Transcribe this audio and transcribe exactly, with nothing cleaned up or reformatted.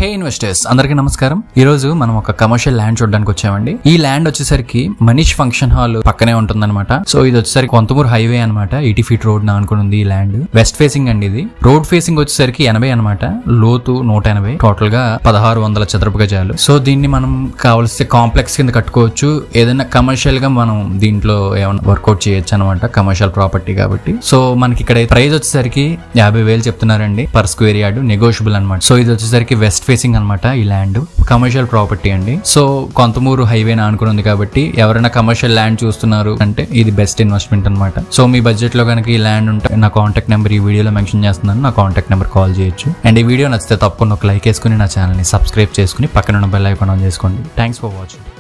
హే investors అందరికీ నమస్కారం. ఈ రోజు మనం ఒక కమర్షియల్ ల్యాండ్ చూడడానికి వచ్చామండి. ఈ ల్యాండ్ వచ్చేసరికి మనీష్ ఫంక్షన్ హాల్ పక్కనే ఉంటుందన్నమాట. సో ఇది వచ్చేసరికి కొంతమూరు హైవే అనమాట. ఎయిటీ ఫీట్ రోడ్ నా అనుకుని ఉంది ఈ ల్యాండ్. వెస్ట్ ఫేసింగ్ అండి ఇది. రోడ్ ఫేసింగ్ వచ్చేసరికి ఎనభై అనమాట, లోతు నూట ఎనభై, టోటల్ గా పదహారు వందల చదరపు గజాలు. సో దీన్ని మనం కావాల్సిన కాంప్లెక్స్ కింద కట్టుకోవచ్చు. ఏదైనా కమర్షియల్ గా మనం దీంట్లో ఏమైనా వర్కౌట్ చేయొచ్చు అనమాట, కమర్షియల్ ప్రాపర్టీ కాబట్టి. సో మనకి ఇక్కడ ప్రైస్ వచ్చేసరికి యాభై వేలు చెప్తున్నారండి పర్ స్క్వేర్ యార్డ్, నెగోషియబుల్ అనమాట. సో ఇది వచ్చేసరికి వెస్ట్ ఫేసింగ్ అనమాట. ఈ ల్యాండ్ కమర్షియల్ ప్రాపర్టీ అండి. సో కొంతమూరు హైవే ఆనుకుని ఉంది కాబట్టి ఎవరైనా కమర్షియల్ ల్యాండ్ చూస్తున్నారు అంటే ఇది బెస్ట్ ఇన్వెస్ట్మెంట్ అనమాట. సో మీ బడ్జెట్ లో కనుక ఈ ల్యాండ్ ఉంటే నా కాంటాక్ట్ నెంబర్ ఈ వీడియోలో మెన్షన్ చేస్తున్నాను. నా కాంటాక్ట్ నెంబర్ కాల్ చేయొచ్చు. అండ్ ఈ వీడియో నచ్చితే తప్పకుండా ఒక లైక్ వేసుకుని నా ఛానల్ ని సబ్స్క్రైబ్ చేసుకుని పక్కన ఉన్న బెల్ ఐకాన్ ఆన్ చేసుకోండి. Thanks for watching.